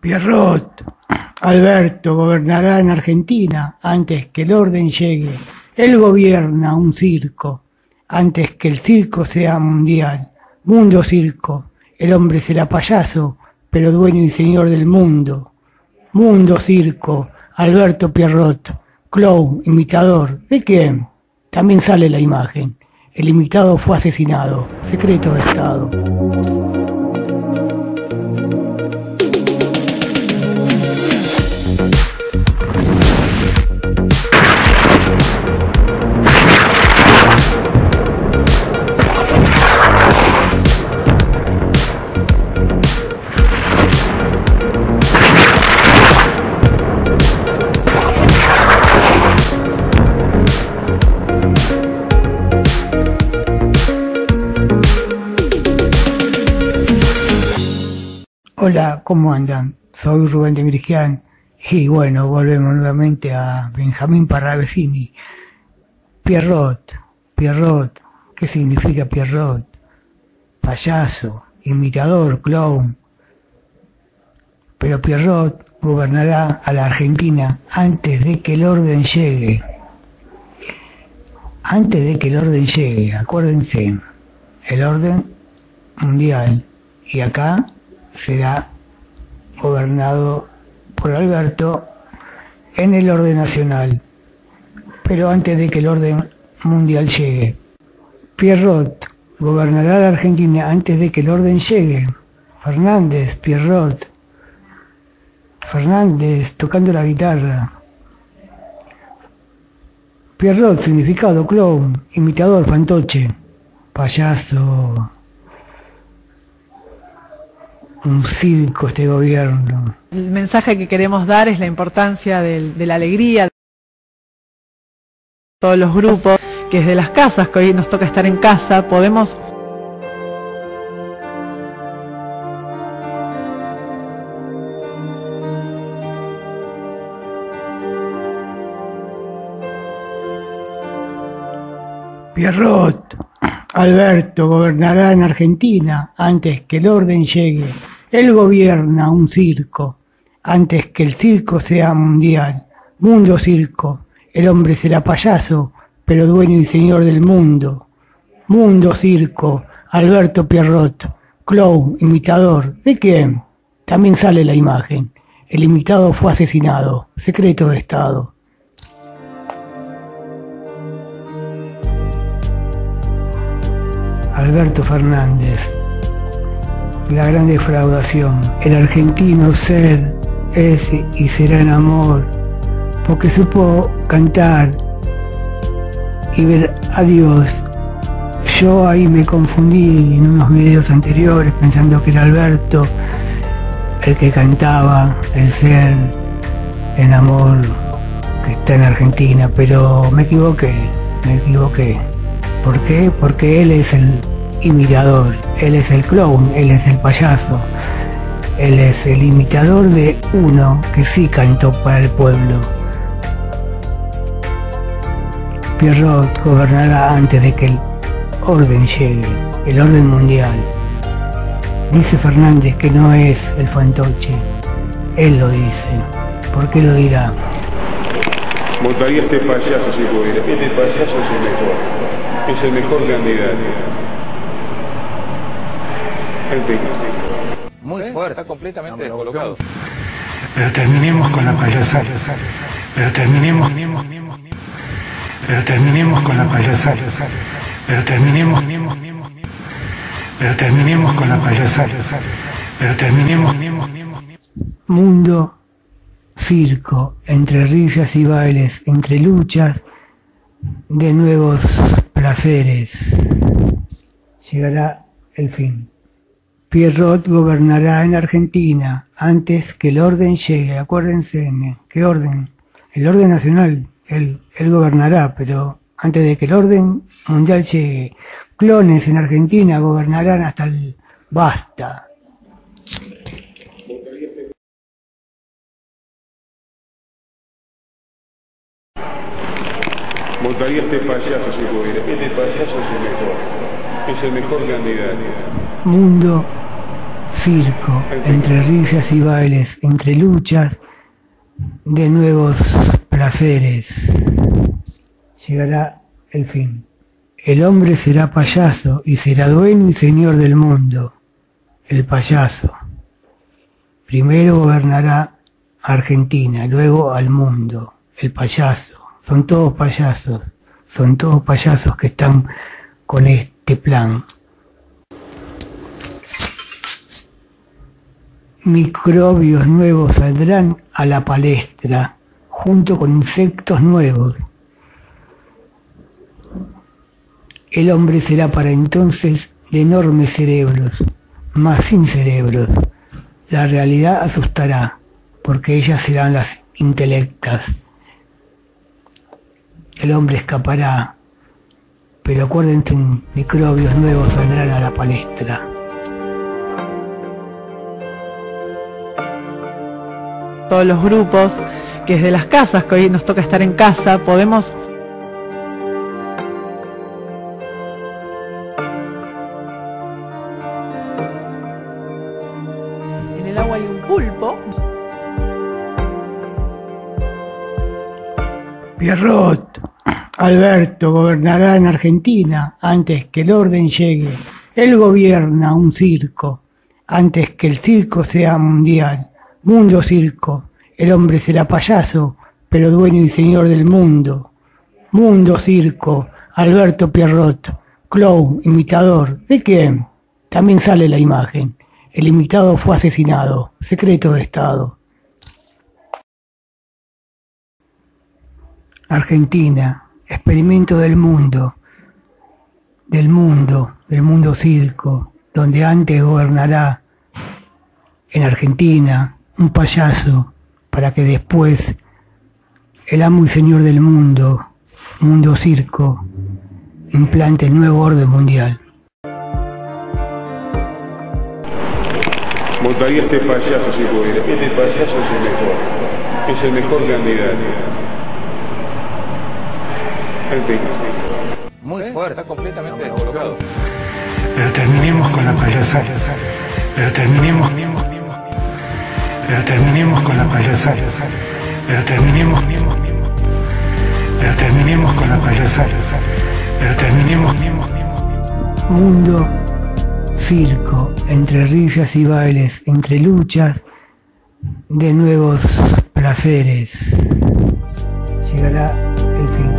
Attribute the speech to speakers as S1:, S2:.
S1: Pierrot, Alberto gobernará en Argentina antes que el orden llegue. Él gobierna un circo antes que el circo sea mundial. Mundo circo, el hombre será payaso, pero dueño y señor del mundo. Mundo circo, Alberto Pierrot, clown, imitador. ¿De quién? También sale la imagen. El imitado fue asesinado. Secreto de Estado. Hola, ¿cómo andan? Soy Rubén de Mirgián y bueno, volvemos nuevamente a Benjamín Parravicini. Pierrot, ¿qué significa Pierrot? Payaso, imitador, clown. Pero Pierrot gobernará a la Argentina antes de que el orden llegue. Antes de que el orden llegue, acuérdense, el orden mundial. Y acá será gobernado por Alberto en el orden nacional, pero antes de que el orden mundial llegue. Pierrot gobernará la Argentina antes de que el orden llegue. Fernández, Pierrot. Fernández tocando la guitarra. Pierrot, significado, clown, imitador, fantoche, payaso. Un circo este gobierno.
S2: El mensaje que queremos dar es la importancia de la alegría de todos los grupos, que desde las casas, que hoy nos toca estar en casa, podemos
S1: Pierrot, Alberto gobernará en Argentina antes que el orden llegue. Él gobierna un circo antes que el circo sea mundial. Mundo circo, el hombre será payaso, pero dueño y señor del mundo. Mundo circo, Alberto Pierrot, clown, imitador. ¿De quién? También sale la imagen. El imitado fue asesinado. Secreto de Estado. Alberto Fernández, la gran defraudación. El argentino ser, es y será en amor, porque supo cantar y ver a Dios. Yo ahí me confundí en unos videos anteriores pensando que era Alberto el que cantaba el ser en amor que está en Argentina, pero me equivoqué. ¿Por qué? Porque él es el imitador, él es el clown, él es el payaso, él es el imitador de uno que sí cantó para el pueblo. Pierrot gobernará antes de que el orden llegue, el orden mundial. Dice Fernández que no es el fantoche, él lo dice. ¿Por qué lo dirá?
S3: Votaría a este payaso si pudiera. Este payaso es el mejor candidato.
S4: Muy fuerte, está completamente descolocado.
S1: Pero terminemos con la payasada. Pero terminemos con la payasada. Pero terminemos con la payasada. Pero terminemos. Mundo circo, entre risas y bailes, entre luchas de nuevos placeres. Llegará el fin. Pierrot gobernará en Argentina antes que el orden llegue. Acuérdense, ¿qué orden? El orden nacional, él gobernará, pero antes de que el orden mundial llegue. Clones en Argentina gobernarán hasta el basta.
S3: Votaría a este payaso si pudiera. Este payaso es el mejor candidato.
S1: Mundo circo, entre risas y bailes, entre luchas de nuevos placeres, llegará el fin. El hombre será payaso y será dueño y señor del mundo. El payaso. Primero gobernará Argentina, luego al mundo. El payaso. Son todos payasos que están con este plan. Microbios nuevos saldrán a la palestra, junto con insectos nuevos. El hombre será para entonces de enormes cerebros, mas sin cerebros. La realidad asustará, porque ellas serán las intelectas. El hombre escapará, pero acuérdense, microbios nuevos saldrán a la palestra.
S2: Todos los grupos, que desde las casas, que hoy nos toca estar en casa, podemos en el agua hay un pulpo.
S1: Pierrot, Alberto gobernará en Argentina antes que el orden llegue. Él gobierna un circo antes que el circo sea mundial. Mundo circo, el hombre será payaso, pero dueño y señor del mundo. Mundo circo, Alberto Pierrot, clown, imitador. ¿De quién? También sale la imagen. El imitado fue asesinado, secreto de Estado. Argentina, experimento del mundo circo, donde antes gobernará en Argentina un payaso, para que después el amo y señor del mundo, mundo circo, implante el nuevo orden mundial.
S3: Montaría este payaso si pudiera. Este payaso es el mejor candidato. En fin.
S4: Muy fuerte, está completamente descolocado.
S1: Pero terminemos con la payasada. Pero terminemos con la payasada. Pero terminemos con la payasada. Pero terminemos. Mundo circo, entre risas y bailes, entre luchas de nuevos placeres, llegará el fin.